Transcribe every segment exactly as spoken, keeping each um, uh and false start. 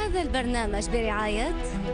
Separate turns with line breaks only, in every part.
هذا البرنامج برعاية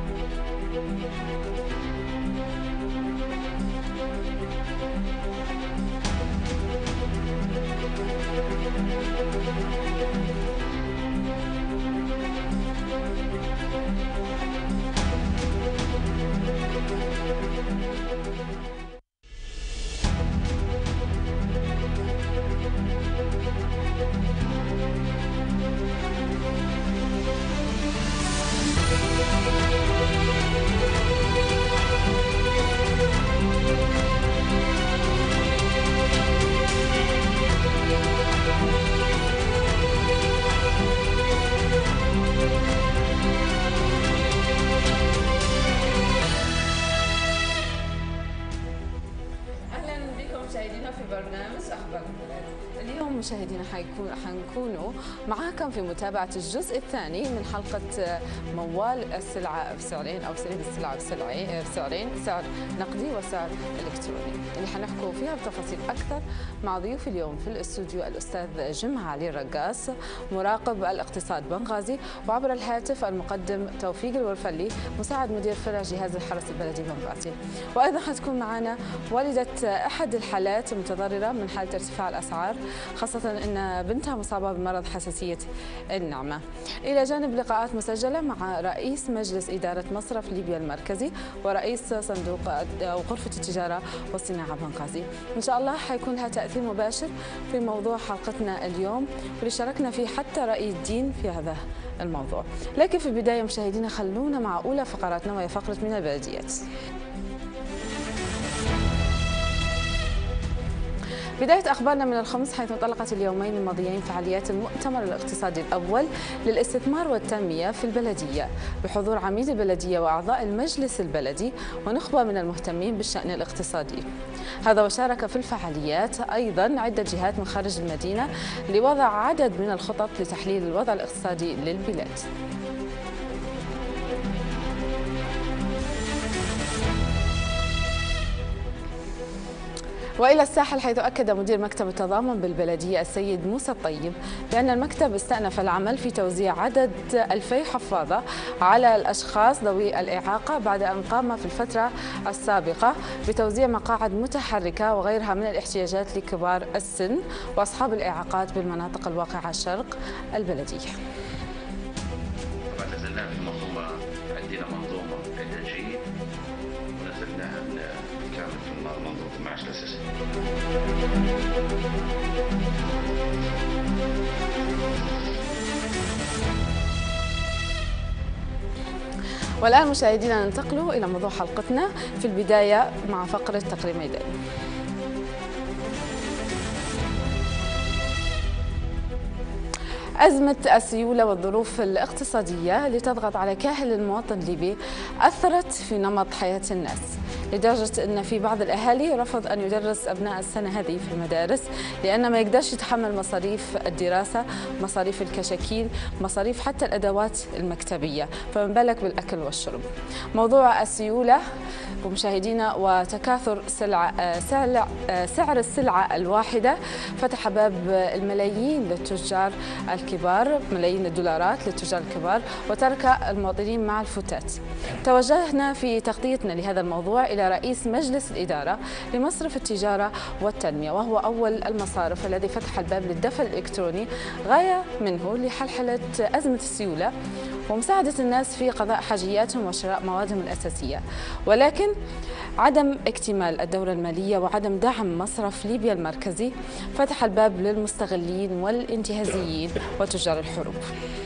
اليوم مشاهدينا حيكون حنكونوا معاكم في متابعة الجزء الثاني من حلقة موال السلعة بسعرين أو سلع السلعة بسعرين، سعر نقدي وسعر إلكتروني، اللي حنحكوا فيها بتفاصيل أكثر مع ضيوف اليوم في الاستوديو الأستاذ جمعة علي الرقاص مراقب الاقتصاد بنغازي، وعبر الهاتف المقدم توفيق الورفلي مساعد مدير فرع جهاز الحرس البلدي بنغازي. وأيضا حتكون معنا والدة أحد الحالات المتضررة من حالة ارتفاع الأسعار، خاصة أن بنتها مصابة بمرض حساسية النعمة، إلى جانب لقاءات مسجلة مع رئيس مجلس إدارة مصرف ليبيا المركزي ورئيس صندوق أو غرفة التجارة والصناعة بنغازي. إن شاء الله حيكون لها تأثير مباشر في موضوع حلقتنا اليوم، واللي شاركنا فيه حتى رأي الدين في هذا الموضوع. لكن في البداية مشاهدينا خلونا مع أولى فقراتنا، وهي فقرة من البلديات. بداية أخبارنا من الخمس، حيث انطلقت اليومين الماضيين فعاليات المؤتمر الاقتصادي الأول للاستثمار والتنمية في البلدية، بحضور عميد البلدية وأعضاء المجلس البلدي ونخبة من المهتمين بالشأن الاقتصادي. هذا وشارك في الفعاليات أيضا عدة جهات من خارج المدينة لوضع عدد من الخطط لتحليل الوضع الاقتصادي للبلاد. وإلى الساحل، حيث أكد مدير مكتب التضامن بالبلدية السيد موسى الطيب بأن المكتب استأنف العمل في توزيع عدد ألفي حفاضة على الأشخاص ذوي الإعاقة، بعد أن قام في الفترة السابقة بتوزيع مقاعد متحركة وغيرها من الاحتياجات لكبار السن وأصحاب الإعاقات بالمناطق الواقعة شرق البلدية.
طبعا نزلناها في منظومة، عندنا منظومة إنتاجية ونزلناها بالكامل في منظومة المعاش الأساسي.
والآن مشاهدينا ننتقل إلى موضوع حلقتنا، في البداية مع فقرة تقرير ميداني. أزمة السيولة والظروف الاقتصادية اللي تضغط على كاهل المواطن الليبي أثرت في نمط حياة الناس، لدرجة أن في بعض الأهالي رفض أن يدرس أبناء السنة هذه في المدارس، لأنه ما يقدرش يتحمل مصاريف الدراسة، مصاريف الكشاكيل، مصاريف حتى الأدوات المكتبية، فمن بالك بالأكل والشرب. موضوع السيولة ومشاهدينا وتكاثر سلع سعر سعر السلعة الواحدة فتح باب الملايين للتجار الكبار، ملايين الدولارات للتجار الكبار، وترك المواطنين مع الفتات. توجهنا في تغطيتنا لهذا الموضوع إلى رئيس مجلس الإدارة لمصرف التجارة والتنمية، وهو أول المصارف الذي فتح الباب للدفع الإلكتروني، غاية منه لحلحلة أزمة السيولة ومساعدة الناس في قضاء حاجياتهم وشراء موادهم الأساسية. ولكن عدم اكتمال الدورة المالية وعدم دعم مصرف ليبيا المركزي فتح الباب للمستغلين والانتهازيين وتجار الحروب.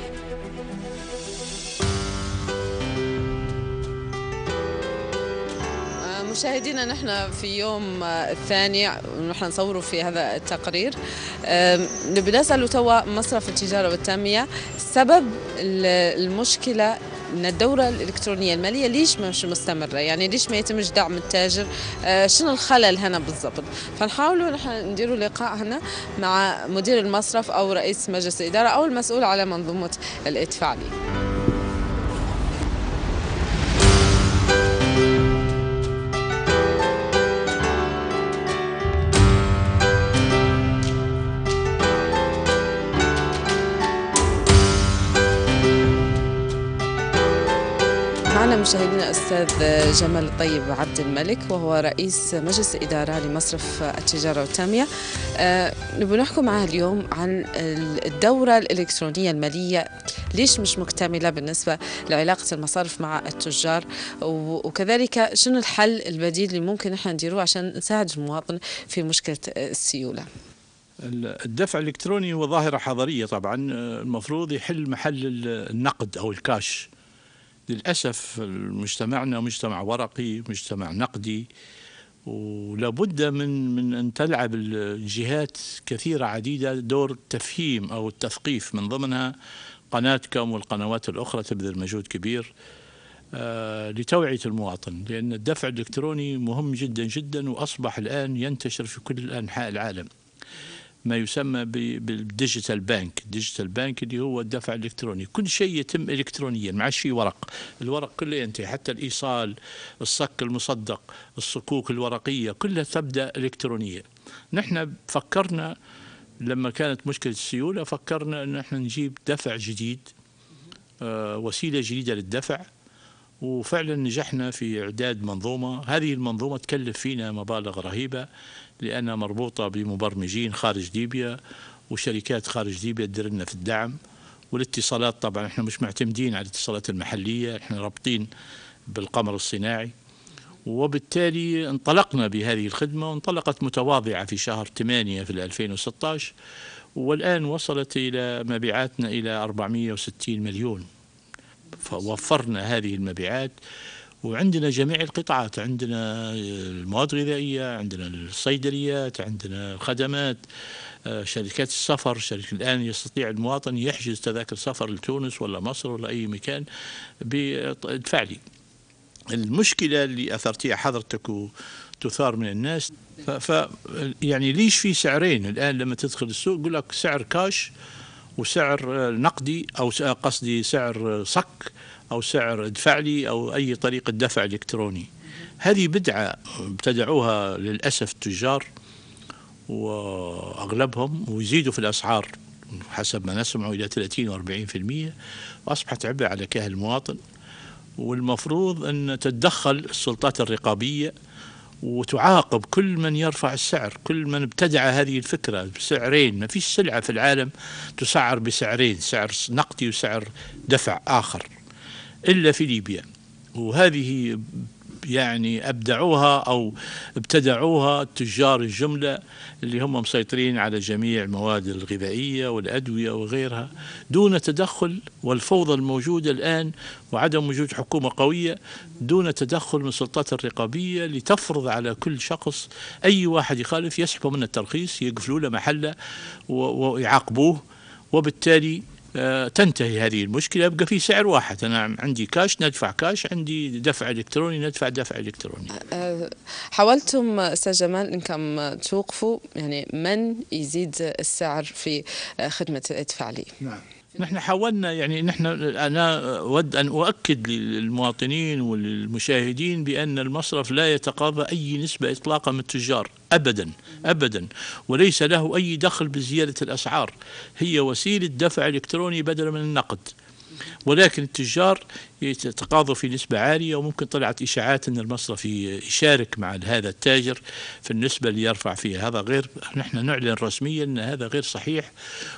مشاهدينا، نحن في يوم الثاني نحن نصوروا في هذا التقرير، نبي نسأل توا مصرف التجارة والتنمية سبب المشكلة ان الدورة الإلكترونية المالية ليش مش مستمرة، يعني ليش ما يتمش دعم التاجر، شنو الخلل هنا بالضبط. فنحاولوا نحن نديروا لقاء هنا مع مدير المصرف أو رئيس مجلس الإدارة أو المسؤول على منظومة الإدفاع لي. معنا مشاهدينا أستاذ جمال الطيب عبد الملك، وهو رئيس مجلس الإدارة لمصرف التجارة والتنمية. أه نبغى نحكي معه اليوم عن الدورة الإلكترونية المالية، ليش مش مكتملة بالنسبة لعلاقة المصارف مع التجار، وكذلك شنو الحل البديل اللي ممكن احنا نديروه عشان نساعد المواطن في مشكلة السيولة.
الدفع الإلكتروني هو ظاهرة حضارية طبعا، المفروض يحل محل النقد أو الكاش. للأسف مجتمعنا مجتمع ورقي، مجتمع نقدي، ولابد من من أن تلعب الجهات كثيرة عديدة دور التفهيم أو التثقيف، من ضمنها قناتكم والقنوات الأخرى تبذل مجهود كبير آه لتوعية المواطن، لأن الدفع الإلكتروني مهم جدا جدا، وأصبح الآن ينتشر في كل أنحاء العالم، ما يسمى بالديجيتال بانك. الديجيتال بانك اللي هو الدفع الإلكتروني، كل شيء يتم إلكترونيا، ما عادش في ورق، الورق كله ينتهي، حتى الإيصال، الصك المصدق، الصكوك الورقية كلها تبدأ إلكترونية. نحن فكرنا لما كانت مشكلة السيولة، فكرنا أن احنا نجيب دفع جديد، آه وسيلة جديدة للدفع، وفعلا نجحنا في إعداد منظومة. هذه المنظومة تكلف فينا مبالغ رهيبة، لأنها مربوطة بمبرمجين خارج ليبيا وشركات خارج ليبيا تدير لنا في الدعم والاتصالات. طبعا احنا مش معتمدين على الاتصالات المحلية، احنا رابطين بالقمر الصناعي، وبالتالي انطلقنا بهذه الخدمة، وانطلقت متواضعة في شهر ثمانية في ألفين وستة عشر، والآن وصلت إلى مبيعاتنا إلى أربعمئة وستين مليون. فوفرنا هذه المبيعات، وعندنا جميع القطاعات، عندنا المواد الغذائية، عندنا الصيدليات، عندنا الخدمات، شركات السفر. شركة الآن يستطيع المواطن يحجز تذاكر سفر لتونس ولا مصر ولا أي مكان بيدفع لي. المشكلة اللي أثرتيها حضرتك وتثار من الناس، ف, ف يعني ليش في سعرين الآن لما تدخل السوق؟ يقول لك سعر كاش وسعر نقدي، أو قصدي سعر صك، أو سعر ادفع لي، أو أي طريقة دفع إلكتروني. هذه بدعة ابتدعوها للأسف التجار وأغلبهم، ويزيدوا في الأسعار حسب ما نسمع إلى ثلاثين وأربعين بالمئة، وأصبحت عبء على كاهل المواطن. والمفروض أن تتدخل السلطات الرقابية وتعاقب كل من يرفع السعر، كل من ابتدع هذه الفكرة بسعرين. ما فيش سلعة في العالم تسعر بسعرين، سعر نقدي وسعر دفع آخر، إلا في ليبيا. وهذه يعني أبدعوها أو ابتدعوها التجار الجملة اللي هم مسيطرين على جميع المواد الغذائية والأدوية وغيرها دون تدخل، والفوضى الموجودة الآن وعدم وجود حكومة قوية، دون تدخل من السلطات الرقابية لتفرض على كل شخص أي واحد يخالف يسحبوا منه الترخيص، يقفلوا له محله ويعاقبوه، وبالتالي تنتهي هذه المشكلة. يبقى في سعر واحد، أنا عندي كاش ندفع كاش، عندي دفع إلكتروني ندفع دفع إلكتروني.
حاولتم أستاذ جمال أنكم توقفوا يعني من يزيد السعر في خدمة الادفع لي؟
نعم، نحن حاولنا، يعني نحن أنا أود أن أؤكد للمواطنين والمشاهدين بأن المصرف لا يتقاضى أي نسبة إطلاقا من التجار أبدا أبدا، وليس له أي دخل بزيادة الأسعار، هي وسيلة دفع إلكتروني بدلا من النقد. ولكن التجار يتقاضوا في نسبة عالية، وممكن طلعت إشاعات أن المصرف يشارك مع هذا التاجر في النسبة اللي يرفع فيها. هذا غير، نحن نعلن رسميا أن هذا غير صحيح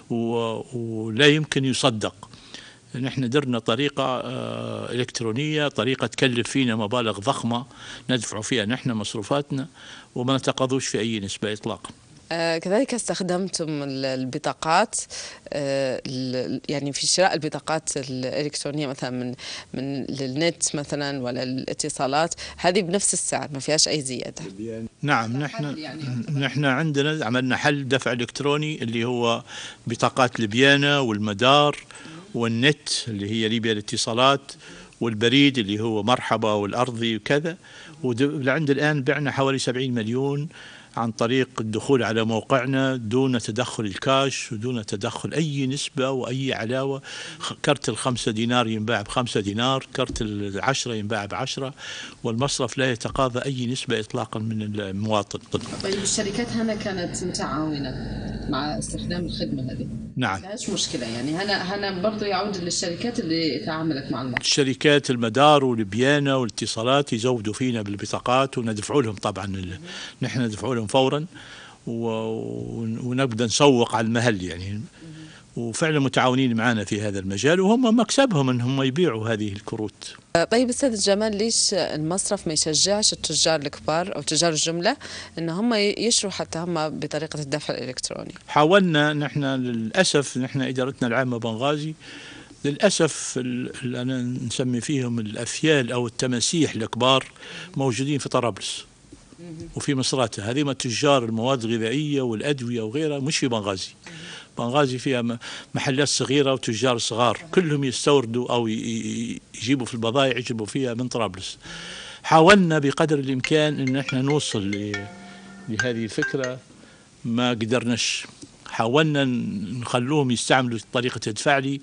ولا يمكن يصدق. نحن درنا طريقة إلكترونية، طريقة تكلف فينا مبالغ ضخمة ندفع فيها نحن مصروفاتنا، وما نتقاضوش في أي نسبة إطلاقا.
آه كذلك استخدمتم البطاقات، آه يعني في شراء البطاقات الإلكترونية مثلا من من النت مثلا ولا الاتصالات، هذه بنفس السعر ما فيهاش أي زيادة.
نعم، نحن يعني نحن عندنا عملنا حل دفع إلكتروني اللي هو بطاقات البيانة والمدار والنت اللي هي ليبيا الاتصالات، والبريد اللي هو مرحبا والأرضي وكذا. ولعند الآن بعنا حوالي سبعين مليون عن طريق الدخول على موقعنا دون تدخل الكاش ودون تدخل أي نسبة وأي علاوة. كرت الخمسة دينار ينباع بخمسة دينار، كرت العشرة ينباع بعشرة، والمصرف لا يتقاضى أي نسبة إطلاقا من المواطن.
طيب الشركات هنا كانت متعاونة؟
مع استخدام الخدمه هذه.
نعم.
فيهاش مشكله يعني. هنا هنا برضه يعود للشركات اللي تعاملت مع المصرف.
الشركات المدار والبيانه والاتصالات يزودوا فينا بالبطاقات وندفعوا لهم طبعا، نحن ندفعوا لهم فورا ونبدا نسوق على المهل يعني، وفعلا متعاونين معنا في هذا المجال، وهم مكسبهم ان هم يبيعوا هذه الكروت.
طيب استاذ جمال، ليش المصرف ما يشجعش التجار الكبار او تجار الجمله ان هم يشروا حتى هم بطريقه الدفع الالكتروني؟
حاولنا نحن، للاسف نحن ادارتنا العامه بنغازي للاسف اللي انا نسمي فيهم الاثيال او التماسيح الكبار موجودين في طرابلس وفي مصراتة. هذه تجار المواد الغذائيه والادويه وغيرها مش في بنغازي. بنغازي فيها محلات صغيرة وتجار صغار كلهم يستوردوا أو يجيبوا في البضائع يجيبوا فيها من طرابلس. حاولنا بقدر الإمكان أن احنا نوصل لهذه الفكرة، ما قدرناش. حاولنا نخلوهم يستعملوا طريقة ادفع لي،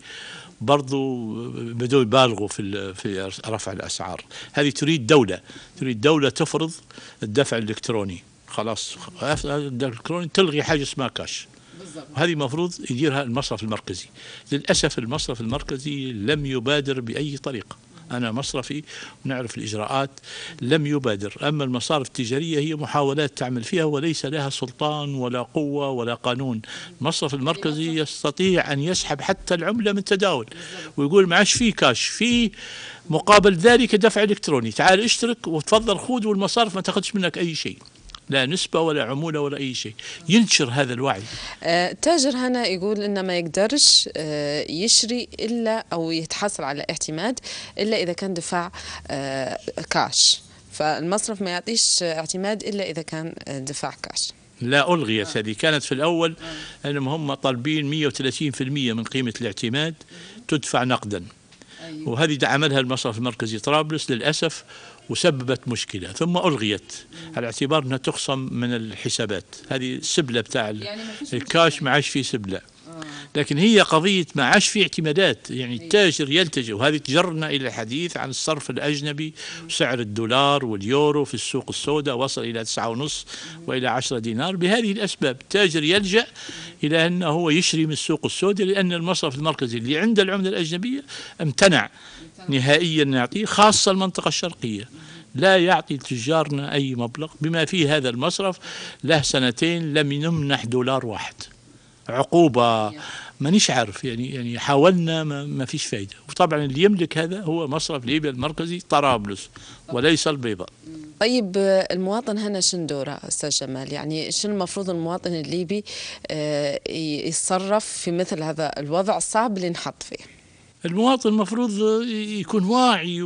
برضو بدوا يبالغوا في في رفع الأسعار. هذه تريد دولة تريد دولة تفرض الدفع الإلكتروني، خلاص الدفع الإلكتروني تلغي حاجة اسمها كاش. وهذه المفروض يديرها المصرف المركزي. للأسف المصرف المركزي لم يبادر بأي طريقة. أنا مصرفي ونعرف الإجراءات، لم يبادر. أما المصارف التجارية هي محاولات تعمل فيها وليس لها سلطان ولا قوة ولا قانون. المصرف المركزي يستطيع أن يسحب حتى العملة من تداول ويقول معاش فيه كاش، فيه مقابل ذلك دفع إلكتروني، تعال اشترك وتفضل خذ، والمصارف ما تاخذش منك أي شيء، لا نسبة ولا عمولة ولا أي شيء. ينشر هذا الوعي.
التاجر آه هنا يقول إنه ما يقدرش آه يشري إلا أو يتحصل على اعتماد إلا إذا كان دفع آه كاش، فالمصرف ما يعطيش اعتماد إلا إذا كان دفع كاش.
لا ألغيت هذه، كانت في الأول أنهم هم طالبين مئة وثلاثين بالمئة من قيمة الاعتماد تدفع نقدا. أيوة. وهذه عملها المصرف المركزي طرابلس للأسف وسببت مشكلة، ثم ألغيت على اعتبار أنها تخصم من الحسابات. هذه السبلة بتاع يعني الكاش ما عادش فيه سبلة. لكن هي قضية ما عادش فيه اعتمادات، يعني التاجر يلتجئ، وهذه تجرنا إلى الحديث عن الصرف الأجنبي وسعر الدولار واليورو في السوق السوداء وصل إلى تسعة ونص وإلى عشرة دينار. بهذه الأسباب التاجر يلجأ إلى أنه هو يشري من السوق السوداء، لأن المصرف المركزي اللي عنده العملة الأجنبية امتنع نهائيا يعطيه، خاصة المنطقة الشرقية لا يعطي تجارنا أي مبلغ، بما فيه هذا المصرف له سنتين لم يمنح دولار واحد عقوبة. مانيش عارف يعني يعني حاولنا ما, ما فيش فايدة. وطبعا اللي يملك هذا هو مصرف ليبيا المركزي طرابلس وليس البيضاء.
طيب المواطن هنا شن دوره أستاذ جمال؟ يعني شنو المفروض المواطن الليبي يتصرف في مثل هذا الوضع الصعب اللي نحط فيه؟
المواطن المفروض يكون واعي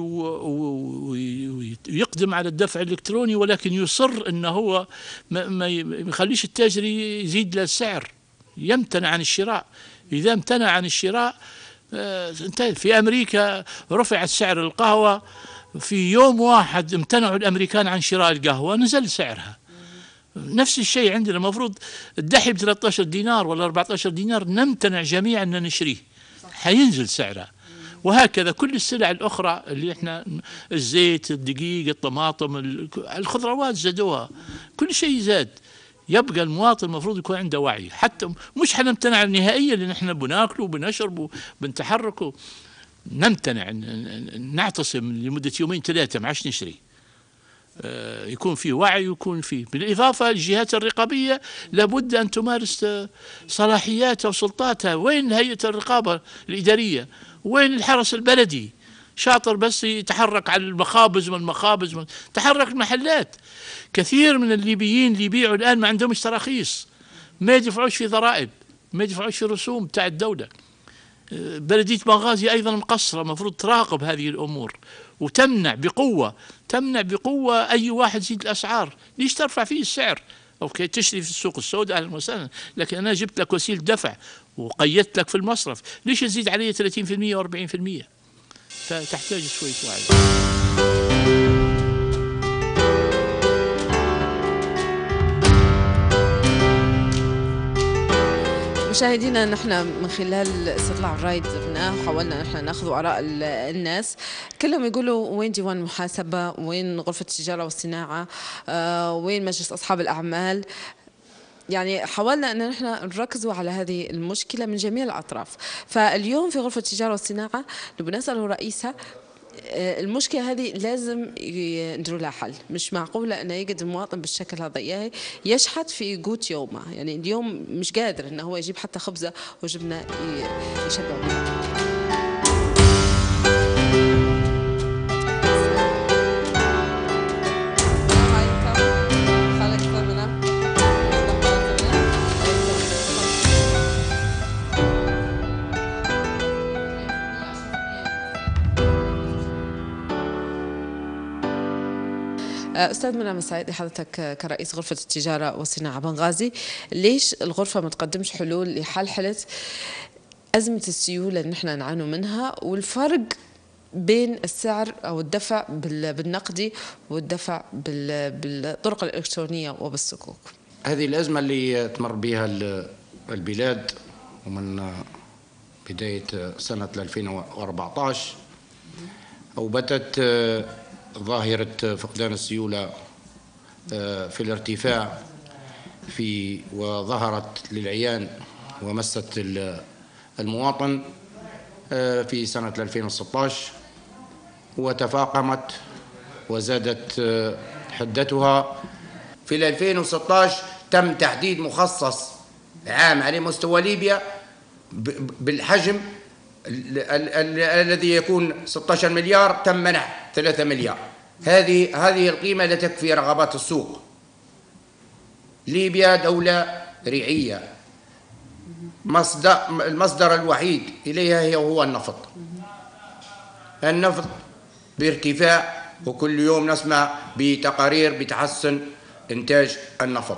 ويقدم على الدفع الإلكتروني، ولكن يصر أنه هو ما يخليش التاجر يزيد له السعر، يمتنع عن الشراء. إذا امتنع عن الشراء انتهى. في أمريكا رفع سعر القهوة في يوم واحد، امتنعوا الأمريكان عن شراء القهوة نزل سعرها. نفس الشيء عندنا، المفروض الدحي ب ثلاثة عشر دينار ولا أربعة عشر دينار نمتنع جميعا أن نشريه، حينزل سعرها. وهكذا كل السلع الأخرى اللي احنا الزيت، الدقيق، الطماطم، الخضروات زادوها، كل شيء زاد. يبقى المواطن المفروض يكون عنده وعي، حتى مش حنمتنع نهائيا لأن احنا بناكله وبنشربه وبنتحركه، نمتنع نعتصم لمدة يومين ثلاثة ما عادش نشري. آه يكون فيه وعي ويكون فيه، بالإضافة الجهات الرقابية لابد أن تمارس صلاحياتها وسلطاتها. وين هيئة الرقابة الإدارية؟ وين الحرس البلدي؟ شاطر بس يتحرك على المخابز والمخابز، تحرك المحلات. كثير من الليبيين اللي يبيعوا الآن ما عندهمش تراخيص، ما يدفعوش في ضرائب، ما يدفعوش في رسوم بتاع الدولة. بلدية بنغازي أيضا مقصرة، المفروض تراقب هذه الأمور وتمنع بقوة تمنع بقوة أي واحد يزيد الأسعار. ليش ترفع فيه السعر؟ أوكي تشتري في السوق السوداء أهلا وسهلا، لكن أنا جبت لك وسيلة دفع وقيدت لك في المصرف، ليش تزيد علي ثلاثين بالمئة وأربعين بالمئة؟ فتحتاج شوية وعي.
مشاهدينا، نحن من خلال استطلاع الرأي درناه وحاولنا نحن ناخذ آراء الناس، كلهم يقولوا وين ديوان المحاسبة، وين غرفة التجارة والصناعة، آه، وين مجلس أصحاب الأعمال. يعني حاولنا أن نحن نركزوا على هذه المشكلة من جميع الأطراف. فاليوم في غرفة التجارة والصناعة نبغى نسأله رئيسها المشكلة هذه لازم نديروا لها حل. مش معقولة أنه يجد المواطن بالشكل هذا إياه يشحت في قوت يومه، يعني اليوم مش قادر أنه هو يجيب حتى خبزة وجبنة يشبع بها. أستاذ منعم السعيدي، حضرتك كرئيس غرفة التجارة والصناعة بنغازي، ليش الغرفة ما تقدمش حلول لحلحلة أزمة السيولة اللي نحن نعانوا منها والفرق بين السعر أو الدفع بالنقدي والدفع بالطرق الإلكترونية وبالصكوك؟
هذه الأزمة اللي تمر بها البلاد ومن بداية سنة ألفين وأربعة عشر أوبتت ظاهرة فقدان السيولة في الارتفاع في وظهرت للعيان ومست المواطن في سنة ألفين وستة عشر وتفاقمت وزادت حدتها. في ألفين وستة عشر تم تحديد مخصص عام على مستوى ليبيا بالحجم الذي يكون ستة عشر مليار، تم منح ثلاثة مليار. هذه هذه القيمة لا تكفي رغبات السوق. ليبيا دولة ريعية، مصدر المصدر الوحيد إليها هو النفط. النفط بارتفاع، وكل يوم نسمع بتقارير بتحسن إنتاج النفط.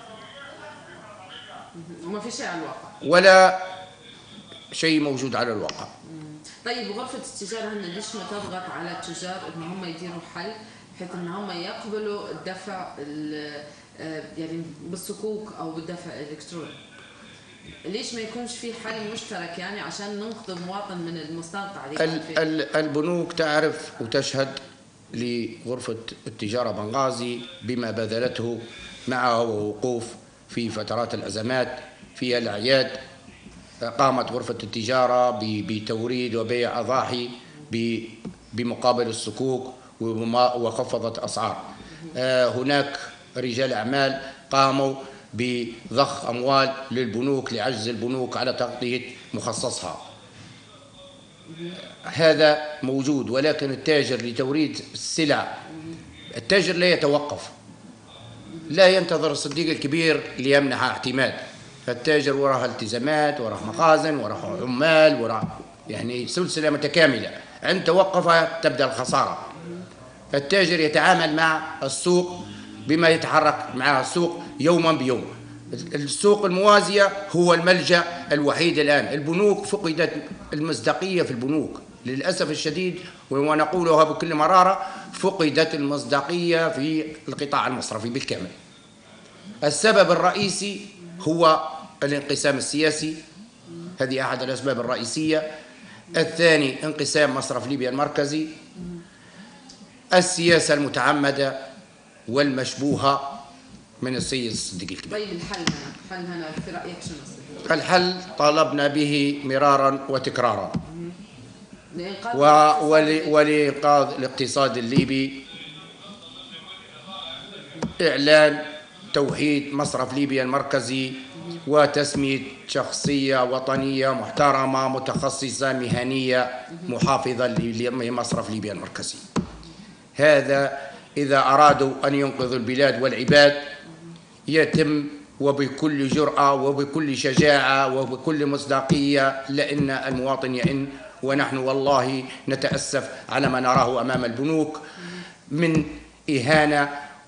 وما في شيء على الواقع،
ولا شيء موجود على الواقع.
طيب غرفة التجارة هن ليش ما تضغط على التجار ان هم يديروا حل بحيث ان هم يقبلوا الدفع يعني بالصكوك او بالدفع الالكتروني؟ ليش ما يكونش في حل مشترك يعني عشان ننقذ المواطن من المستنقع اللي
البنوك تعرف وتشهد لغرفة التجارة بنغازي بما بذلته معه ووقوف في فترات الأزمات في الأعياد. قامت غرفة التجارة بتوريد وبيع أضاحي بمقابل الصكوك وخفضت أسعار. هناك رجال أعمال قاموا بضخ أموال للبنوك لعجز البنوك على تغطية مخصصها. هذا موجود، ولكن التاجر لتوريد السلع، التاجر لا يتوقف، لا ينتظر الصديق الكبير ليمنح اعتماد. فالتاجر وراه التزامات، وراه مخازن، وراه عمال، وراه يعني سلسلة متكاملة. عند توقفها تبدأ الخسارة. التاجر يتعامل مع السوق بما يتحرك مع السوق يوما بيوم. السوق الموازية هو الملجأ الوحيد الآن. البنوك فقدت المصداقية في البنوك للأسف الشديد، ونقولها بكل مرارة، فقدت المصداقية في القطاع المصرفي بالكامل. السبب الرئيسي هو الانقسام السياسي، هذه أحد الأسباب الرئيسية. الثاني انقسام مصرف ليبيا المركزي، السياسة المتعمدة والمشبوهة من السيد الصديق الكبير.
طيب الحل هنا، الحل هنا في رأيك شنو؟
الحل طالبنا به مرارا وتكرارا ولإنقاذ الاقتصاد الليبي، إعلان توحيد مصرف ليبيا المركزي وتسمية شخصية وطنية محترمة متخصصة مهنية محافظة لمصرف ليبيا المركزي. هذا إذا أرادوا أن ينقذوا البلاد والعباد يتم وبكل جرأة وبكل شجاعة وبكل مصداقية، لأن المواطن يئن، ونحن والله نتأسف على ما نراه أمام البنوك من إهانة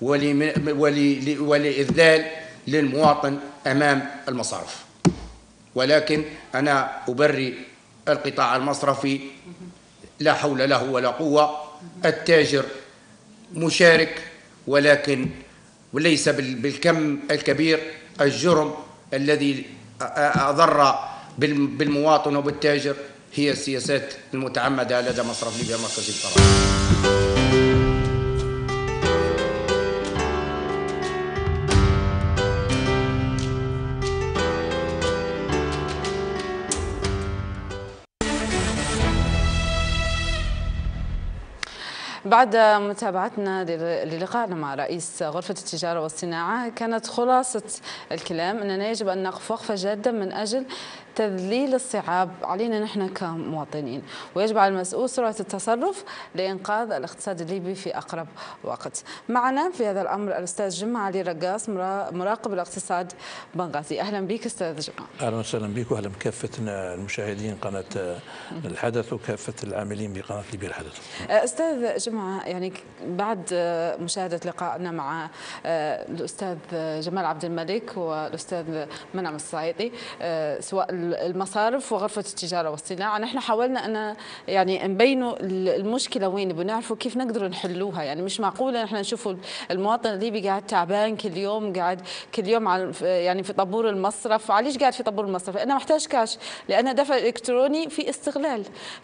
ولإذلال للمواطن أمام المصارف. ولكن أنا أبرئ القطاع المصرفي، لا حول له ولا قوة. التاجر مشارك ولكن وليس بالكم الكبير. الجرم الذي أضر بالمواطن وبالتاجر هي السياسات المتعمدة لدى مصرف ليبيا المركزي الفرنسي.
بعد متابعتنا للقائنا مع رئيس غرفة التجارة والصناعة، كانت خلاصة الكلام أننا يجب أن نقف وقفة جادة من أجل تذليل الصعاب علينا نحن كمواطنين، ويجب على المسؤول سرعة التصرف لإنقاذ الاقتصاد الليبي في أقرب وقت. معنا في هذا الأمر الأستاذ جمعة علي رقاص، مراقب الاقتصاد بنغازي. أهلا بك أستاذ جمعة.
أهلا وسهلا بك، وأهلا بكافة المشاهدين قناة الحدث وكافة العاملين بقناة ليبيا الحدث.
أستاذ جمعة، يعني بعد مشاهدة لقائنا مع الأستاذ جمال عبد الملك والأستاذ منعم الصعيدي سواء المصارف وغرفة التجارة والصناعة، نحن حاولنا أن يعني نبينوا المشكلة وين، بنعرفوا كيف نقدر نحلوها. يعني مش معقولة نحن نشوفوا المواطن الليبي قاعد تعبان كل يوم، قاعد كل يوم على يعني في طابور المصرف. علاش قاعد في طابور المصرف؟ لأنه محتاج كاش، لأن دفع إلكتروني في استغلال.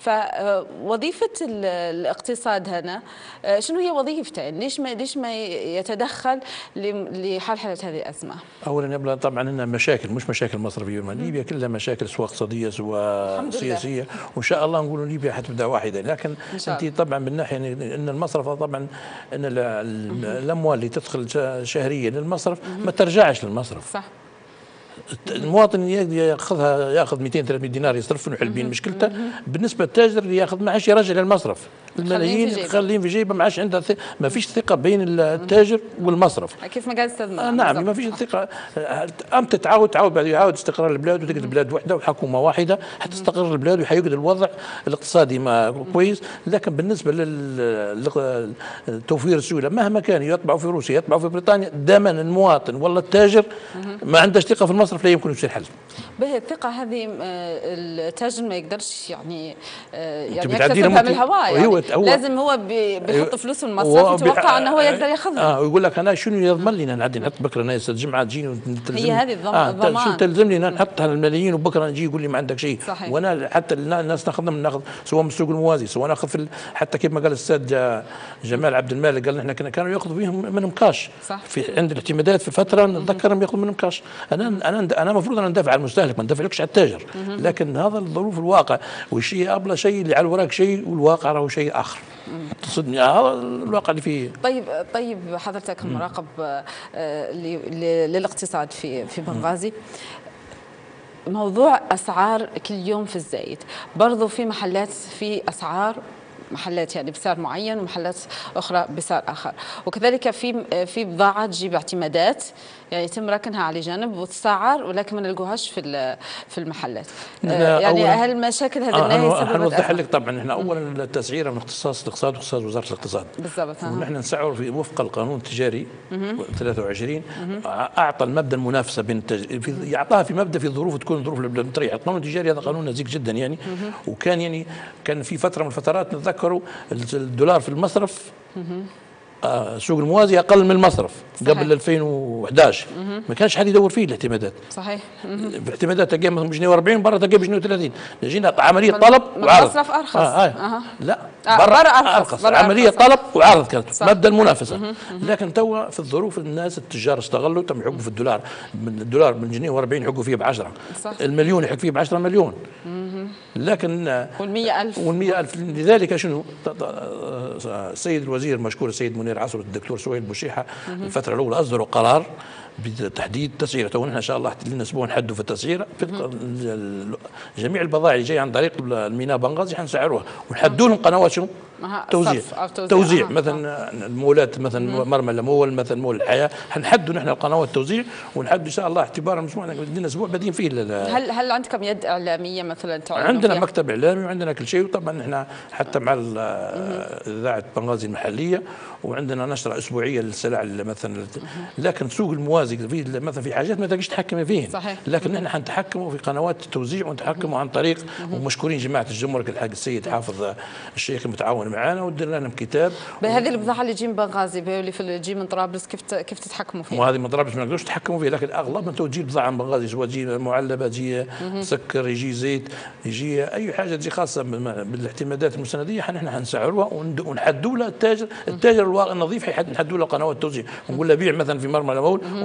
فوظيفة الاقتصاد هنا شنو هي وظيفته؟ ليش ما ليش ما يتدخل لحل هذه الأزمة؟
أولا يبقى طبعا لنا مشاكل، مش مشاكل مصرفية، ليبيا كلها مشاكل سواء اقتصادية سواء سياسية، وإن شاء الله نقولوا ليبيا حتبدأ واحدة. لكن أنت طبعا من ناحية أن المصرف طبعا أن الأموال اللي تدخل شهريا للمصرف ما ترجعش للمصرف. صح. المواطن ياخذها ياخذ مئتين ثلاثمئة دينار يصرفهم ويحل بين مشكلته. بالنسبه للتاجر اللي ياخذ ما عادش يرجع للمصرف، الملايين خليهم في جيبه، ما عادش عنده ما فيش ثقه بين التاجر والمصرف.
كيف ما قال استاذ
آه نعم، ما فيش ثقه. امتى تعاود تعاود بعد يعاود استقرار البلاد وتقعد البلاد وحده وحكومه واحده حتى تستقر البلاد وحيقعد الوضع الاقتصادي ما كويس. لكن بالنسبه للتوفير السيوله مهما كان يطبعوا في روسيا يطبعوا في بريطانيا، دائما المواطن والله التاجر ما عندهش ثقه في المصرف لا يمكن يصير حل.
به الثقة هذه التاجر ما يقدرش يعني يعني يكتسبها من الهواء، يعني لازم هو بيحط فلوسه في المصرف يتوقع انه هو يقدر ياخذها.
اه ويقول لك انا شنو يضمن لي نعدي نحط بكره ناس الجمعه تجيني
هي هذه الضمان.
آه شو تلزم لي نحطها الملايين وبكره نجي يقول لي ما عندك شيء. وانا حتى الناس ناخذ ناخذ سواء من السوق الموازي سواء ناخذ حتى كيف ما قال الاستاذ جمال عبد المالك، قال احنا كانوا ياخذوا فيهم منهم كاش. صح. في عند الاعتمادات في فتره نتذكرهم ياخذوا منهم كاش. انا انا انا المفروض انا ندافع على المستهلك ما ندافعلكش على التاجر. لكن هذا الظروف الواقع، والشيء ابلى شيء اللي على الورق شيء والواقع راهو شيء اخر. تصدني هذا الواقع اللي فيه.
طيب طيب حضرتك المراقب للاقتصاد في في بنغازي، موضوع اسعار كل يوم في الزايد، برضو في محلات في اسعار محلات يعني بسعر معين ومحلات اخرى بسعر اخر، وكذلك في في بضاعه تجيب اعتمادات يعني يتم ركنها على جانب وتسعر ولكن ما نلقوهاش في في المحلات. يعني هل المشاكل هذه
آه
هي
سبب؟ نوضح لك طبعا احنا اولا التسعيره من اختصاص الاقتصاد واختصاص وزاره الاقتصاد
بالضبط،
ونحن نسعر في وفق القانون التجاري ثلاثة وعشرين اعطى المبدا المنافسه بين التج... في يعطاها في مبدا في ظروف تكون ظروف متريحه. القانون التجاري هذا قانون نزيك جدا يعني، وكان يعني كان في فتره من الفترات نتذكروا الدولار في المصرف آه سوق الموازي اقل من المصرف. صحيح. قبل ألفين وأحد عشر ما كانش حد يدور فيه الاعتمادات.
صحيح.
في الاعتمادات تلقى مثلا بجنيه وأربعين، برا تلقى بجنيه وثلاثين. جينا عمليه طلب وعرض.
المصرف ارخص.
آه آه. أه. لا
آه برا ارخص,
أرخص. عمليه أرخص. طلب وعرض كانت مبدا المنافسه. لكن توا في الظروف الناس التجار استغلوا تم يحقوا في الدولار، من الدولار من جنيه وأربعين يحقوا فيه ب عشرة. المليون يحق فيه ب عشرة مليون. لكن
والمئة ألف
والمئة ألف لذلك شنو السيد الوزير المشكور السيد منير عصر والدكتور سهيل بوشيحة الفترة الأولى أصدروا قرار بتحديد تسعيرته، ونحن ان شاء الله لنا اسبوع نحدوا في التسعيره. جميع البضائع اللي جايه عن طريق الميناء بنغازي حنسعروها ونحدوا لهم قنوات شنو؟ توزيع توزيع, توزيع. آه. مثلا المولات مثلا مرمى المول مثلا مول الحياه حنحدوا نحن القنوات التوزيع ونحدوا ان شاء الله اعتبارا اسبوع لنا اسبوع بادين فيه.
هل هل عندكم يد اعلاميه مثلا؟
عندنا فيها؟ مكتب اعلامي وعندنا كل شيء، وطبعا احنا حتى مع اذاعه بنغازي المحليه وعندنا نشره اسبوعيه للسلع مثلا. لكن سوق الموازي في مثلا في حاجات ما تقدرش تحكمي فيهن. صحيح. لكن نحن حنتحكموا في قنوات التوزيع ونتحكموا عن طريق ومشكورين جماعه الجمرك الحاج السيد حافظ الشيخ المتعاون معنا ودرنا لهم كتاب.
بهذه البضاعه اللي تجي من بنغازي اللي في تجي من طرابلس كيف كيف تتحكموا فيها؟
وهذه من طرابلس ما نقدروش نتحكموا فيها، لكن اغلب من تجي البضاعه من بنغازي سواء تجي معلبه تجي سكر يجي زيت يجي اي حاجه تجي خاصه بالاعتمادات المستنديه نحن حنسعروها ونحدوا لها التاجر التاجر النظيف نحدوا له قنوات توزيع ونقول له بيع مثلا في مرمى المول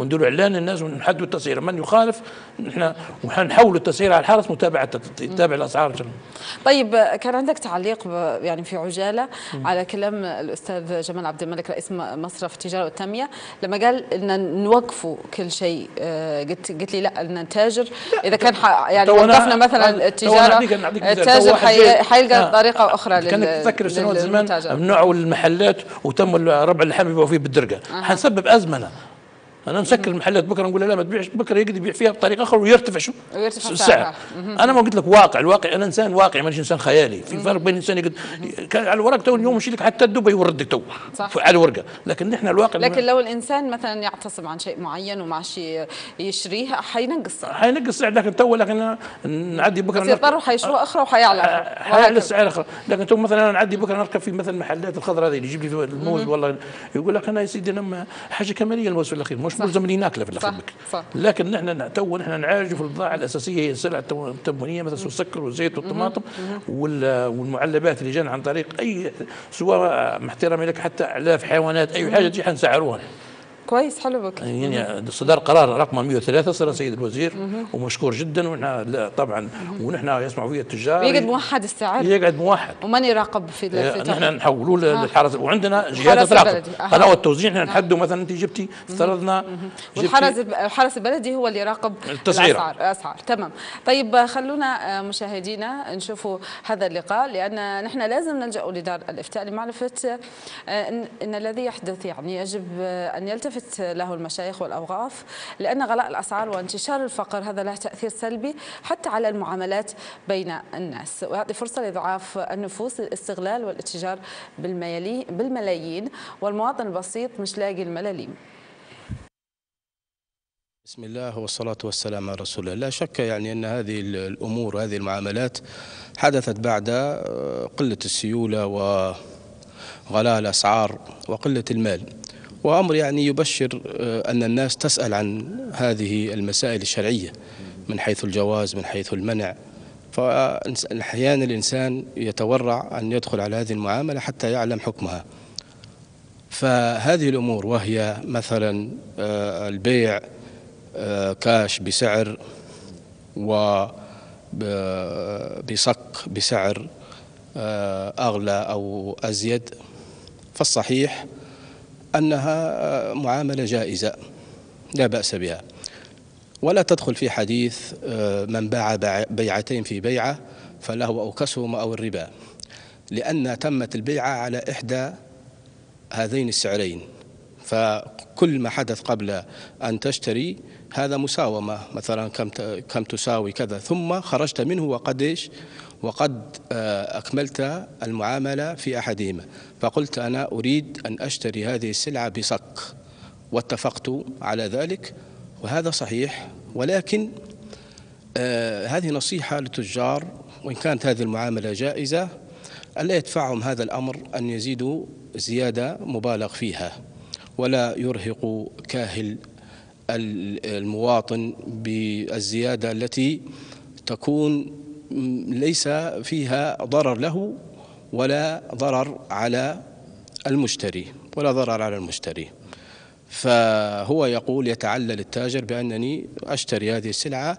ونديروا اعلان للناس ونحددوا التسعيره، من يخالف نحن وحنحولوا التسعيره على الحارس متابعه يتابع الاسعار.
طيب كان عندك تعليق يعني في عجاله على كلام الاستاذ جمال عبد الملك رئيس مصرف التجاره والتنميه لما قال ان نوقفوا كل شيء، قلت قلت لي لا ان التاجر اذا كان يعني وقفنا مثلا التجاره التاجر حيلقى طريقه اخرى لل
كانك تذكر سنوات زمان منعوا المحلات وتم ربع اللحم يبيعوا فيه بالدرجه، أه. حنسبب ازمه. انا نسكر المحلات بكره نقول لا ما تبيعش، بكره يقدر يبيع فيها بطريقه اخرى ويرتفع شو
ويرتفع
السعر. انا ما قلت لك واقع، الواقع انا انسان واقعي مانيش انسان خيالي، في فرق بين انسان يقد كان على الورق تو اليوم يشيل لك حتى الدبي يوردك تو على الورقه، لكن نحن الواقع.
لكن لو الانسان مثلا يعتصم عن شيء معين وما عادش يشريه حينقص السعر
حينقص السعر، لكن تو لكن نعدي بكره
يضطروا حيشروه اخرى وحيعلى
حيعلى السعر اخرى، لكن تو مثلا انا نعدي بكره نركب في مثلا المحلات الخضراء هذه اللي يجيب لي الموز والله يقول لك انا يا سيدي انا حاجه كماليه الموز في الاخير مش ملزم لي ناكله. صح صح. لكن نحن تو نحن نعالجوا في البضاعه الاساسيه هي السلع التموينيه مثل السكر والزيت والطماطم والمعلبات اللي جانا عن طريق اي سواء محترمه لك حتى اعلاف حيوانات اي حاجه تجي حنسعروها.
كويس حلو بك.
يعني صدر قرار رقم مئة وثلاثة صار سيد الوزير ومشكور جدا، ونحن طبعا ونحن يسمعوا فيه التجار
يقعد موحد السعر
يقعد موحد
ومن يراقب في
نحن نحولوه للحرس، وعندنا جهات العقد قناه التوزيع نحن نحدوا مثلا انت جبتي افترضنا
والحرس الحرس البلدي هو اللي يراقب الاسعار الاسعار. تمام. طيب خلونا مشاهدينا نشوفوا هذا اللقاء، لان نحن لازم نلجا لدار الافتاء لمعرفه ان, إن الذي يحدث يعني يجب ان يلتفت له المشايخ والأوقاف، لأن غلاء الأسعار وانتشار الفقر هذا له تأثير سلبي حتى على المعاملات بين الناس، ويعطي فرصة لإضعاف النفوس للاستغلال والاتجار بالملايين، والمواطن البسيط مش لاقي الملاليم.
بسم الله والصلاة والسلام على رسول الله. لا شك يعني أن هذه الأمور وهذه المعاملات حدثت بعد قلة السيولة وغلاء الأسعار وقلة المال، وأمر يعني يبشر أن الناس تسأل عن هذه المسائل الشرعية من حيث الجواز من حيث المنع، فأحيانا الإنسان يتورع أن يدخل على هذه المعاملة حتى يعلم حكمها. فهذه الأمور وهي مثلا البيع كاش بسعر وبصك بسعر أغلى أو أزيد، فالصحيح أنها معاملة جائزة لا بأس بها، ولا تدخل في حديث من باع بيعتين في بيعة فله أوكسهما أو الربا، لأن تمت البيعة على إحدى هذين السعرين، فكل ما حدث قبل أن تشتري هذا مساومة، مثلا كم كم تساوي كذا، ثم خرجت منه وقد إيش وقد أكملت المعاملة في أحدهما، فقلت أنا أريد أن أشتري هذه السلعة بصك واتفقت على ذلك، وهذا صحيح. ولكن آه هذه نصيحة للتجار، وإن كانت هذه المعاملة جائزة ألا يدفعهم هذا الأمر أن يزيدوا زيادة مبالغ فيها، ولا يرهق كاهل المواطن بالزيادة التي تكون ليس فيها ضرر له ولا ضرر على المشتري ولا ضرر على المشتري. فهو يقول يتعلل التاجر بأنني أشتري هذه السلعة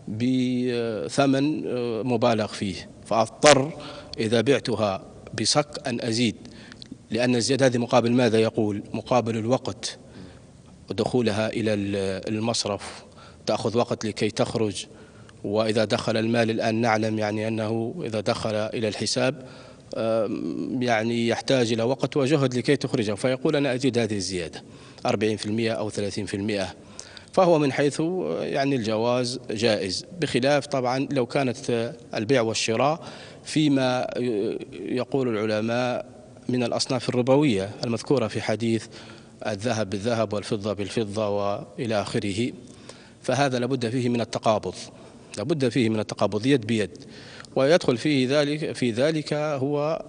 بثمن مبالغ فيه، فأضطر إذا بعتها بصك أن أزيد، لأن الزيادة هذه مقابل ماذا؟ يقول مقابل الوقت ودخولها إلى المصرف، تأخذ وقت لكي تخرج، وإذا دخل المال الآن نعلم يعني أنه إذا دخل إلى الحساب يعني يحتاج إلى وقت وجهد لكي تخرجه، فيقول أنا أزيد هذه الزيادة أربعين بالمئة أو ثلاثين بالمئة، فهو من حيث يعني الجواز جائز، بخلاف طبعا لو كانت البيع والشراء فيما يقول العلماء من الأصناف الربوية المذكورة في حديث الذهب بالذهب والفضة بالفضة وإلى آخره، فهذا لابد فيه من التقابض، لابد فيه من التقابض يد بيد، ويدخل فيه ذلك في ذلك هو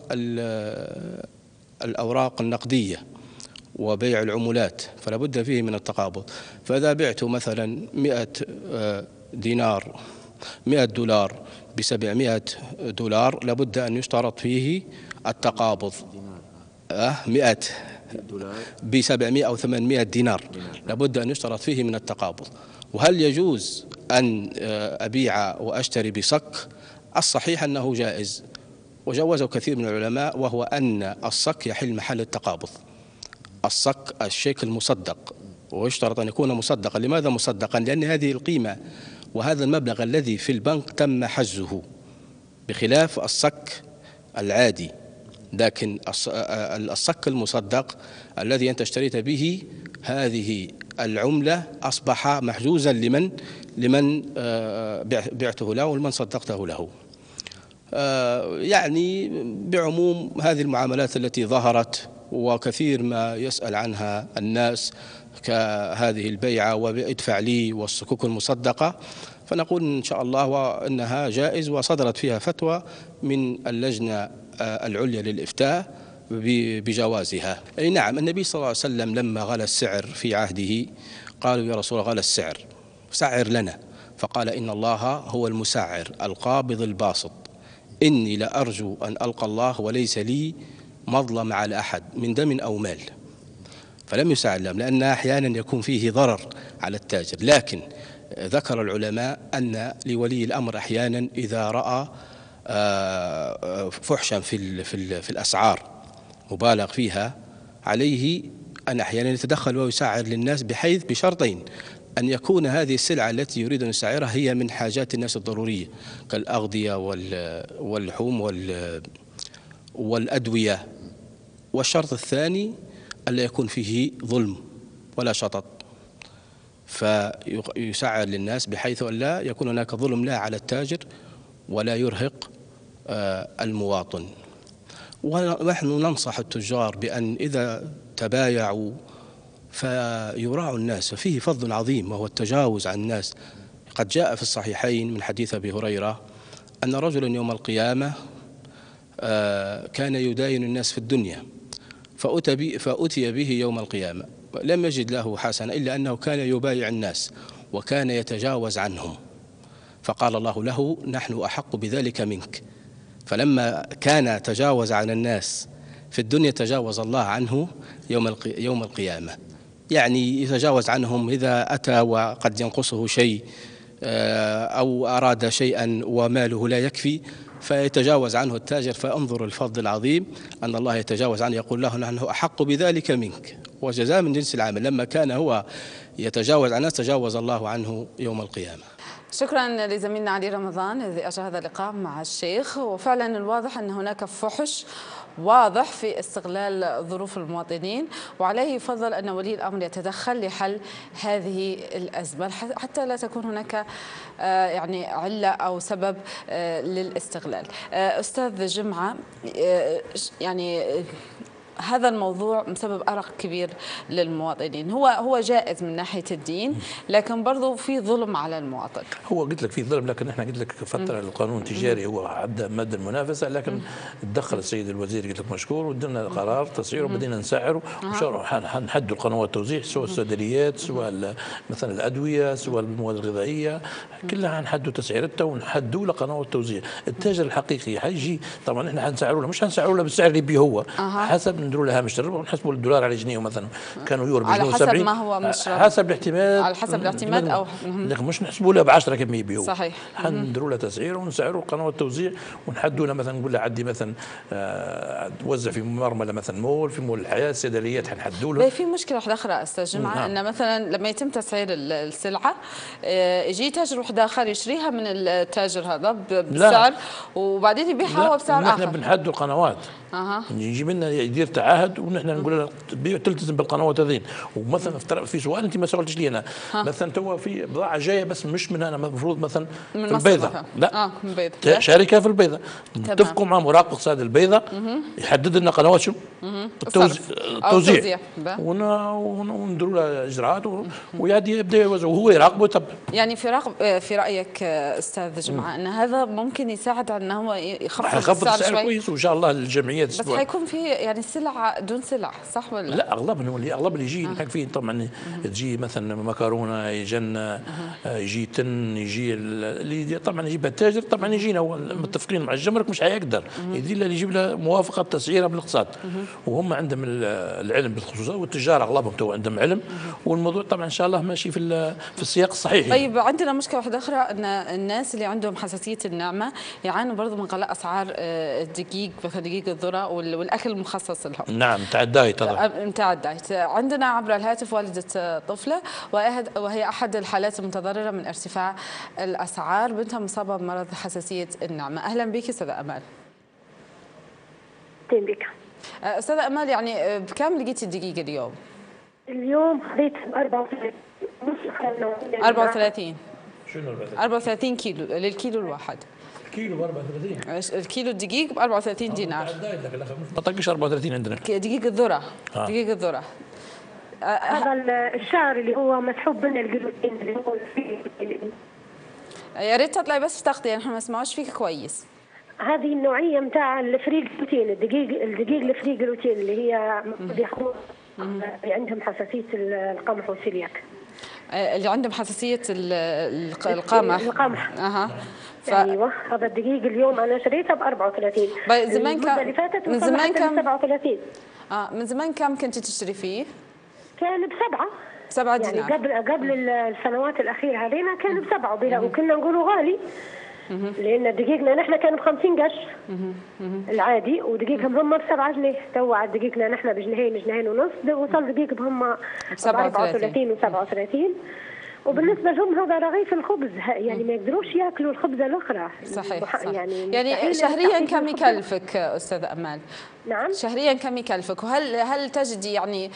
الأوراق النقدية وبيع العملات، فلا بد فيه من التقابض. فإذا بعت مثلا مئة دينار مئة دولار بسبعمائة دولار لابد أن يشترط فيه التقابض. أه مئة ب سبعمائة أو ثمانمائة دينار لابد أن يشترط فيه من التقابض. وهل يجوز أن أبيع وأشتري بصك؟ الصحيح أنه جائز، وجوزه كثير من العلماء، وهو أن الصك يحل محل التقابض. الصك الشيك المصدق، ويشترط أن يكون مصدقا. لماذا مصدقا؟ لأن هذه القيمة وهذا المبلغ الذي في البنك تم حجزه، بخلاف الصك العادي. لكن الصك المصدق الذي أنت اشتريت به هذه العملة أصبح محجوزا لمن لمن بعته له ولمن صدقته له. يعني بعموم هذه المعاملات التي ظهرت وكثير ما يسأل عنها الناس كهذه البيعة وادفع لي والصكوك المصدقة، فنقول إن شاء الله وأنها جائز، وصدرت فيها فتوى من اللجنة العليا للإفتاء بجوازها. أي نعم، النبي صلى الله عليه وسلم لما غلى السعر في عهده قالوا يا رسول الله غلى السعر سعر لنا، فقال إن الله هو المسعر القابض الباسط، إني لأرجو أن ألقى الله وليس لي مظلم على أحد من دم أو مال. فلم يسعر لهم، لأن أحيانا يكون فيه ضرر على التاجر. لكن ذكر العلماء أن لولي الأمر أحيانا إذا رأى فحشا في في الأسعار مبالغ فيها عليه أن أحيانا يتدخل ويسعر للناس، بحيث بشرطين: أن يكون هذه السلعة التي يريد أن يسعرها هي من حاجات الناس الضرورية كالأغذية واللحوم والأدوية، والشرط الثاني ألا يكون فيه ظلم ولا شطط، فيسعر للناس بحيث أن لا يكون هناك ظلم لا على التاجر ولا يرهق المواطن. ونحن ننصح التجار بأن إذا تبايعوا فيراعوا الناس، ففيه فضل عظيم وهو التجاوز عن الناس. قد جاء في الصحيحين من حديث أبي هريرة أن رجلا يوم القيامة كان يداين الناس في الدنيا، فأتي به يوم القيامة لم يجد له حسنة إلا أنه كان يبايع الناس وكان يتجاوز عنهم، فقال الله له: نحن أحق بذلك منك. فلما كان تجاوز عن الناس في الدنيا تجاوز الله عنه يوم يوم القيامة، يعني يتجاوز عنهم إذا أتى وقد ينقصه شيء أو أراد شيئا وماله لا يكفي فيتجاوز عنه التاجر. فانظر الفضل العظيم أن الله يتجاوز عنه، يقول له: نحن أحق بذلك منك، وجزاء من جنس العمل. لما كان هو يتجاوز عن الناس تجاوز الله عنه يوم القيامة.
شكرا لزميلنا علي رمضان الذي أجرى هذا اللقاء مع الشيخ. وفعلا الواضح أن هناك فحش واضح في استغلال ظروف المواطنين، وعليه يفضل أن ولي الأمر يتدخل لحل هذه الأزمة حتى لا تكون هناك يعني علة أو سبب للاستغلال. أستاذ جمعة، يعني هذا الموضوع مسبب أرق كبير للمواطنين. هو هو جائز من ناحية الدين، لكن برضه في ظلم على المواطن.
هو قلت لك في ظلم، لكن احنا قلت لك فترة القانون التجاري هو عدى مد المنافسة، لكن تدخل السيد الوزير قلت لك مشكور ودنا قرار تسعيره وبدينا نسعره حنحدوا القنوات التوزيع، سواء الصيدليات سواء مثلا الأدوية سواء المواد الغذائية كلها حنحدوا تسعيرتها ونحدوا له قنوات التوزيع. التاجر الحقيقي حيجي طبعا احنا حنسعره له، مش حنسعره له بالسعر اللي بيه هو، حسب نديروا لها هامش الربح ونحسبوا الدولار على جنيه مثلا، كانوا يورو بجنيه
وسبعين على حسب ما هو مش
حسب الاعتماد،
على حسب الاعتماد او
لكن مش نحسبوا لها ب عشرة كمية بيه.
صحيح.
حنديروا لها تسعير ونسعروا قنوات التوزيع ونحدوا لها مثلا نقول لها عدي مثلا آه توزع في مرمله مثلا مول في مول الحياه الصيدليات حنحدوا لها.
في مشكله واحده اخرى استاذ جمعه، نعم. ان مثلا لما يتم تسعير السلعه آه يجي تاجر واحد اخر يشتريها من التاجر هذا بسعر وبعدين يبيعها هو بسعر اخر.
نحن بنحدوا القنوات اها يجي منا يدير تعهد ونحن نقول لها تلتزم بالقنوات هذين. ومثلا في سؤال انت ما سالتش لي انا مثلا تو في بضاعه جايه بس مش من هنا، المفروض مثلا من في البيضه لا
اه من البيضه
شركه في البيضه نتفقوا مع مراقب اقتصاد البيضه يحدد لنا قنوات شو التوزيع ونديروا لها اجراءات ويادي يبدا يوزع وهو يراقبه. طب
يعني في راقب في رايك استاذ جمعه ان هذا ممكن يساعد على انه هو يخفض
السعر شوي كويس وان شاء الله الجمعيات
بس حيكون في يعني السلع سلع دون سلع، صح ولا لا؟
لا اغلبهم اللي اغلب اللي يجي نحكي فيه طبعا تجي مثلا مكرونه، يجينا يجي تن، يجي اللي طبعا يجيبها التاجر، طبعا يجينا متفقين مع الجمرك مش حيقدر يدير له يجيب له موافقه تسعيره بالاقتصاد، وهم عندهم العلم بالخصوص، والتجار اغلبهم تو عندهم علم، والموضوع طبعا ان شاء الله ماشي في في السياق الصحيح.
طيب عندنا مشكله واحده اخرى، ان الناس اللي عندهم حساسيه النعمه يعانوا برضه من غلاء اسعار الدقيق، مثلا دقيق الذره والاكل المخصص لهم.
نعم نتاع الدايت طبعا.
نتاع الدايت. عندنا عبر الهاتف والده طفله وهي احد الحالات المتضرره من ارتفاع الاسعار، بنتها مصابه بمرض حساسيه النعمه. اهلا بك استاذه امال.
اهلا بك
استاذه امال، يعني بكم لقيتي الدقيق اليوم؟
اليوم خذيت أربعة وثلاثين
أربعة وثلاثين.
شنو
أربعة وثلاثين كيلو للكيلو الواحد.
كيلو ب أربعة وثلاثين.
الكيلو الدقيق ب أربعة وثلاثين دينار.
ما طقش أربعة وثلاثين عندنا.
دقيق الذره.
آه.
دقيق الذره.
هذا الشعر اللي هو مسحوب من الجلوتين اللي هو
يا ريت تطلعي بس تغطي، احنا ما نسمعوش فيك كويس.
هذه النوعيه نتاع الفري جلوتين، الدقيق الدقيق الفري جلوتين اللي هي المفروض ياخذوها اللي عندهم حساسيه القمح والسيلياك.
اللي عندهم حساسيه القمح.
القمح.
اها.
ف... ايوه هذا الدقيق اليوم انا شريته ب أربعة وثلاثين.
زمان كان
اللي فاتت
من زمان كم؟
سبعة وثلاثين.
اه من زمان كم كنت تشتري فيه؟
كان بسبعة.
سبعة
يعني
دينار.
قبل قبل السنوات الاخيره علينا كان بسبعه، وكنا نقولوا غالي لان دقيقنا نحن كان ب خمسين قرش العادي، ودقيقهم هم ب سبعة جنيه. تو عاد دقيقنا نحن بجنيهين جنيهين ونص، وصل دقيق بهم ب أربعة وثلاثين و سبعة وثلاثين. وبالنسبه لهم هذا رغيف الخبز، يعني ما يقدروش ياكلوا الخبزه الاخرى.
صحيح, صحيح.
يعني
يعني شهريا كم يكلفك استاذه امال؟
نعم
شهريا كم يكلفك؟ وهل هل تجدي يعني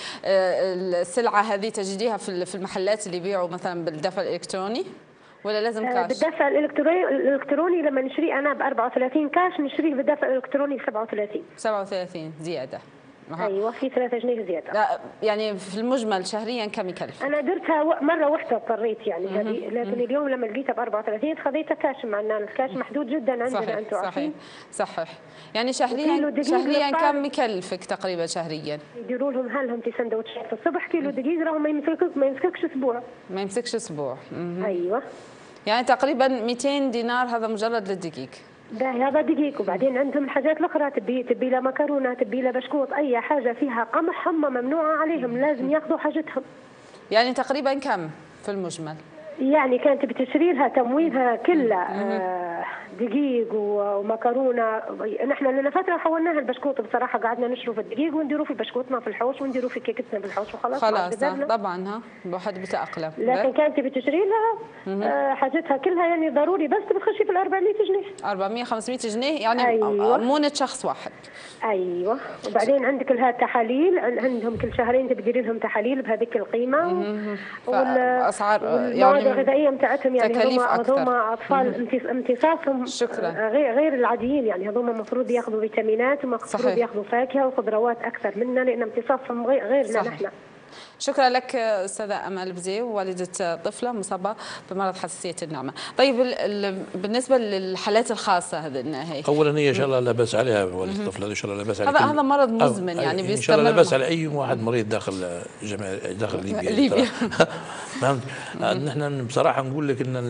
السلعه هذه تجديها في المحلات اللي يبيعوا مثلا بالدفع الالكتروني ولا لازم كاش؟
بالدفع الالكتروني الالكتروني لما نشريه انا ب أربعة وثلاثين كاش، نشريه بالدفع الالكتروني ب سبعة وثلاثين.
سبعة وثلاثين زياده.
أه. ايوه في ثلاثة جنيه زياده.
لا يعني في المجمل شهريا كم يكلف؟
انا درتها مره واحده اضطريت يعني هذه، لكن اليوم لما لقيتها ب أربعة وثلاثين خذيتها كاش، مع ان الكاش محدود جدا عندنا.
صحيح
انتم عارفين.
صحيح صحيح. يعني شهريا شهريا كم يكلفك تقريبا شهريا؟
يديروا لهم هالهم في سندوتشات الصبح، كيلو دقيق راهو ما يمسكك ما يمسككش اسبوع.
ما يمسكش اسبوع.
ايوه
يعني تقريبا مئتين دينار هذا مجرد للدقيق.
باهي هذا دقيق. وبعدين عندهم الحاجات الاخرى، تبي تبي له مكرونه، تبي له بشكوط، اي حاجه فيها قمح هم ممنوعه عليهم، لازم ياخذوا حاجتهم.
يعني تقريبا كم في المجمل؟
يعني كانت بتشري لها تموينها كلها آه دقيق ومكرونه. نحن لنا فتره حولناها البشكوط بصراحه، قعدنا نشرو في الدقيق ونديروا في بشكوطنا في الحوش ونديروا في كيكتنا في الحوش وخلاص.
خلاص طبعا ها الواحد بتاقلم.
لكن كانت بتشري لها آه حاجتها كلها يعني ضروري، بس بتخشي في ال أربعمئة جنيه.
أربعمئة خمسمئة جنيه يعني.
أيوة.
مونة شخص واحد.
ايوه. وبعدين عندك لها تحاليل، عندهم كل شهرين تديري لهم تحاليل بهذيك القيمه.
والاسعار
يعني الغذائيه بتاعتهم يعني
تكاليف اكثر.
هذوما اطفال امتصاصهم غير غير العاديين، يعني هذوما المفروض ياخذوا فيتامينات ومفروض ياخذوا فاكهه وخضروات اكثر منا، لان امتصاصهم غير غيرنا نحن.
شكرا لك استاذه امال بزي، والده طفله مصابه بمرض حساسيه النعمه. طيب بالنسبه للحالات الخاصه هذه هي
اولا هي ان شاء الله لا باس عليها والده الطفله، ان شاء الله لا باس عليها.
هذا هذا مرض مزمن يعني بيستمر.
ان شاء الله لا باس على اي واحد مريض داخل جمع داخل ليبيا.
ليبيا
فهمت؟ نحن بصراحه نقول لك ان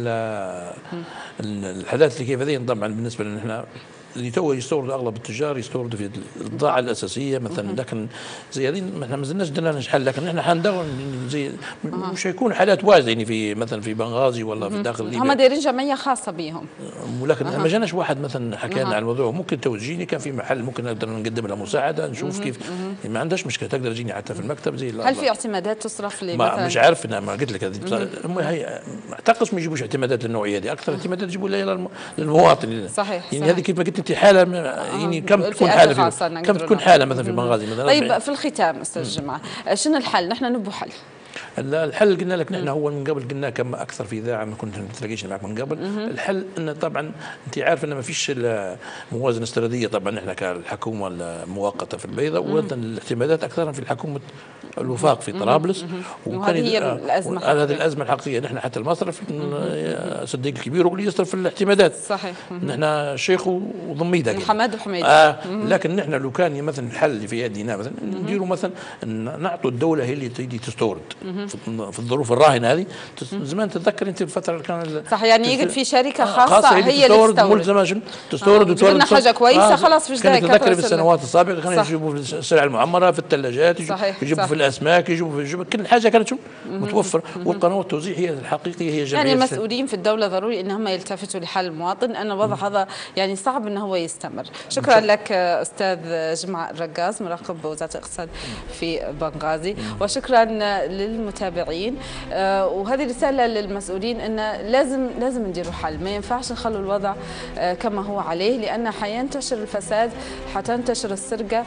الحالات اللي كيف هذه طبعا بالنسبه لنا نحن اللي تو يستوردوا اغلب التجار يستوردوا في البضاعه الاساسيه مثلا، لكن زي هذه احنا ما زلناش درنا حل، لكن احنا حندور زي مش حيكون حالات واجده يعني في مثلا في بنغازي ولا في داخل ليبيا.
هم دايرين جمعيه خاصه بهم.
ولكن ما جاناش واحد مثلا حكى لنا على الموضوع. ممكن تو تجيني كان في محل ممكن نقدر نقدم له مساعده، نشوف كيف ما عندهاش مشكله، تقدر تجيني حتى في المكتب زي.
هل في اعتمادات تصرف لي مثلا؟
مش عارف انا ما قلت لك هذه هم هي اعتقد ما يجيبوش اعتمادات للنوعيه دي، اكثر اعتمادات يجيبوا لها للمواطن.
صحيح
يعني هذه كيف ما قلت انت حاله يعني كم تكون حاله في كم تكون حاله مثلا في بنغازي مثلا.
طيب في الختام استاذ جمعه شنو الحل؟ نحن نبو حل.
الحل قلنا لك نحن هو من قبل قلنا كم اكثر في اذاعه ما كنت نتلاقيش معك من قبل. الحل انه طبعا انت عارف انه ما فيش موازنه استراتيجيه طبعا احنا كالحكومه المؤقته في البيضاء، والاعتمادات اكثرها في الحكومه الوفاق في طرابلس،
وهذه هي الازمه
هذه الازمه الحقيقيه. نحن حتى المصرف صديق الكبير هو اللي يصرف في الاعتمادات.
صحيح.
نحن شيخ وضميده
محمد وحميد.
آه لكن نحن لو كان مثلا الحل اللي في يدنا مثلا نديروا مثلا نعطوا الدوله هي اللي تجي تستورد في الظروف الراهنه هذه. زمان تتذكر انت الفتره اللي كان
صح، يعني يقعد في شركه خاصه, خاصة
هي اللي تستورد ملزمه شنو تستورد
وتورد. قلنا حاجه كويسه. آه خلاص فيش داعي.
تتذكر في السنوات السابقه كانوا يجيبوا في السلع المعمره في الثلاجات، يجيبوا في الاسماك، يجيبوا في الجبن، كل حاجه كانت متوفره. والقنوات التوزيع هي الحقيقيه هي جمعيه.
يعني المسؤولين في الدوله ضروري ان هم يلتفتوا لحل المواطن، لان الوضع هذا يعني صعب انه هو يستمر. شكرا لك استاذ جمعة الرقاص مراقب بوزاره الاقتصاد في بنغازي، وشكرا للمتابعين. وهذه رساله للمسؤولين ان لازم لازم نديروا حل، ما ينفعش نخلوا الوضع كما هو عليه، لان حينتشر الفساد، حتنتشر السرقه،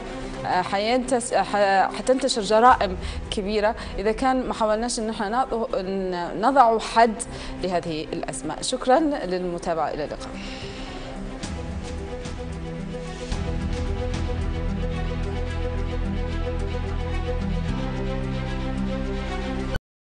حتنتشر جرائم كبيره اذا كان ما حاولناش ان احنا نضع حد لهذه الازمه. شكرا للمتابعه، الى اللقاء.